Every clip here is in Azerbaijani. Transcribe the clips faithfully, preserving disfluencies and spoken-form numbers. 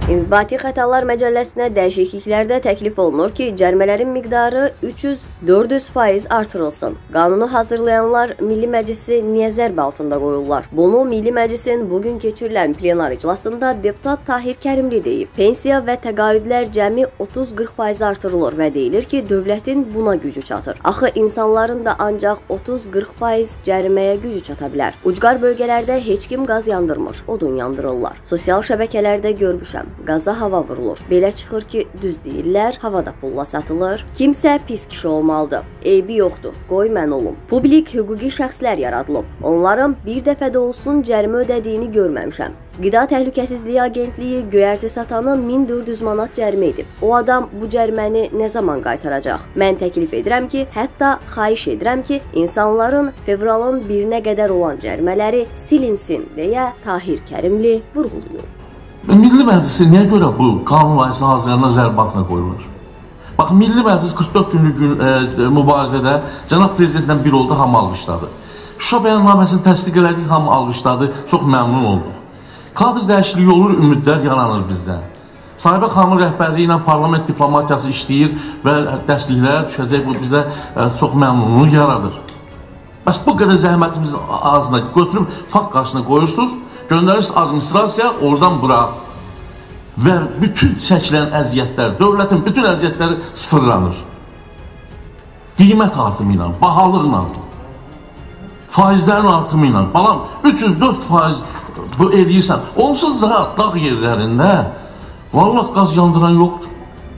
İnzibati Xətalar Məcəlləsinə dəyişikliklərdə təklif olunur ki, cərimələrin miqdarı üç yüz dörd yüz faiz artırılsın. Qanunu hazırlayanlar Milli Məclisi niyə zərbə altında qoyurlar? Bunu Milli Məclisin bugün keçirilən plenar iclasında deputat Tahir Kərimli deyib. Pensiya və təqaüdlər cəmi otuz qırx faiz artırılır və deyilir ki, dövlətin buna gücü çatır. Axı insanların da ancaq otuz qırx faiz cəriməyə gücü çata bilər. Ucqar bölgələrdə heç kim qaz yandırmır, odun yandırırlar. Sosial şəbəkələrdə görmüşəm. Qaza hava vurulur. Belə çıxır ki, düz deyirlər, havada pulla satılır. Kimsə pis kişi olmalıdır. Eybi yoxdur, qoy mən olum. Publik hüquqi şəxslər yaradılıb. Onların bir dəfə də olsun cərimə ödədiyini görməmişəm. Qida Təhlükəsizliyi Agentliyi göyərti satanı min dörd yüz manat cərimə edib. O adam bu cəriməni nə zaman qaytaracaq? Mən təklif edirəm ki, hətta xahiş edirəm ki, insanların fevralın birinə qədər olan cərimələri silinsin, deyə Tahir Kərimli vurğulayıb. Milli Məclisi niyə görə bu qanun layihəsini hazırlayanlar zərbə altına qoyulur? Bax, Milli Məclis qırx dörd günlük gün, e, mübarizədə cənab prezidentlə bir oldu, hamı alqışladı. Şuşa bəyannaməsini təsdiq elədik, hamı alqışladı, çox məmnun olduq. Kadr dəyişikliyi olur, ümidlər yaranır bizdən. Sahibə xanımın rəhbərliyi ilə parlament diplomatiyası işləyir və dəstəklər düşəcək, bu bizə e, çox məmnunluq yaradır. Bəs bu qədər zəhmətimizin ağzına götürüb fakt qarşısına qoyursunuz, göndərirsiniz administrasiya, oradan bura və bütün çəkilən əziyyətlər, dövlətin bütün əziyyətləri sıfırlanır. Qiymət artımı ilə, bahalıqla, faizlərin artımı ilə, balam üç yüz dörd faiz bu eləyirsən, onsuz da dağ yerlərində vallahi qaz yandıran yoxdur.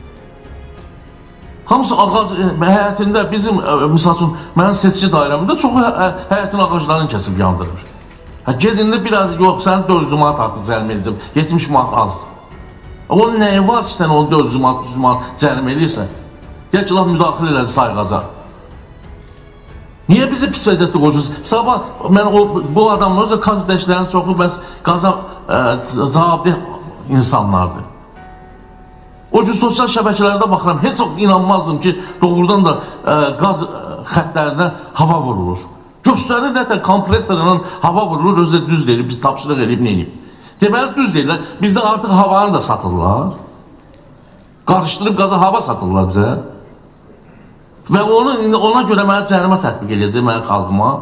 Hamısı ağac həyətində bizim, misal üçün, mənim seçici dairəmdə çox həyətin ağaclarını kəsib yandırır. Hə, gedində biraz yox, sən dörd yüz manat artıq cərimə edəcəm, yetmiş manat azdır. Onun nəyi var ki, sən onu dörd yüz manat, üç yüz manat cərimə edirsən? Deyək ki, laf müdaxilə elədi sayğaca. Niyə bizi pis vəziyyətdə qoyursunuz? Sabah, mən o, bu adamın özü kadr dəyişikliklərinin çoxu bəs qaza cavabdeh insanlardır. O gün sosial şəbəkələrdə baxıram, heç çox inanmazdım ki, doğrudan da ə, qaz xətlərinə hava vurulur. Göstərir nətər kompresorla hava vurulur, özü düz deyil, biz tapşırıq eləyib, neyib. Deməli, düz deyirlər, bizdə artıq havanı da satırlar. Qarışdırıb qaza hava satırlar bizə. Və onu, ona görə mənə cərimə tətbiq edəcək, mənə xalqıma.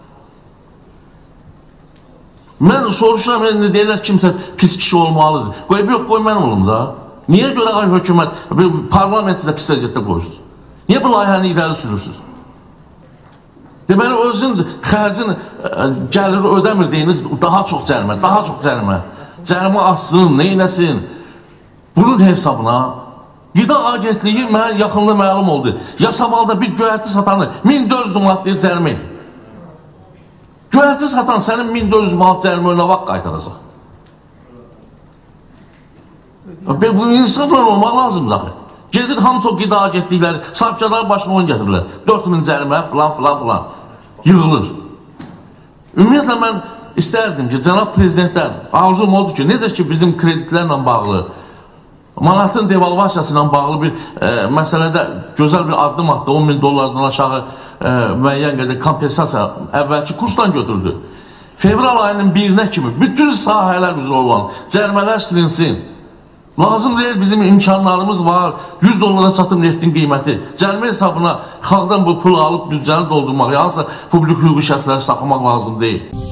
Mən soruşuram, deyirlər, kimsə pis kişi olmalıdır. Qoy, yox, qoy mən olum da. Niyə görə ay hökumət, parlamenti də pis vəziyyətdə qoyursunuz? Niyə bu layihəni irəli sürürsünüz? Deməli, özün xərcin gəliri ödəmir deyini, daha çox cərimə, daha çox cərimə. Cərimə açsın, neynəsin? Bunun hesabına Qida Agentliyi mənə yaxınlığı məlum oldu. Yasamalda bir göyərti satanı min dörd yüz manat deyir cərimə edir. Göyərti satan sənin min dörd yüz manat cərimə önə vaxt qaytaracaq. Bu insafla olmaq lazımdır axı. Gedir hamısı o qida agentlikləri, sahibkarların başına onu gətirirlər. dörd min cərimə, filan, filan, filan. Yığılır. Ümumiyyətlə, mən istərdim ki, cənab prezidentlər, arzum odur ki, necə ki, bizim kreditlərlə bağlı, manatın devalvasiyası ilə bağlı bir e, məsələdə gözəl bir addım atdı, on min dollardan aşağı e, müəyyən qədər kompensasiya əvvəlki kursdan götürdü. Fevral ayının birinə kimi bütün sahələr üzrə olan cərimələr silinsin. Lazım deyil, bizim imkanlarımız var, yüz dollara çatım neftin qiyməti. Cərimə hesabına xalqdan bu pulu alıb büdcəni doldurmaq, yansı publik hüquqi şəxsləri saxlamaq lazım deyil.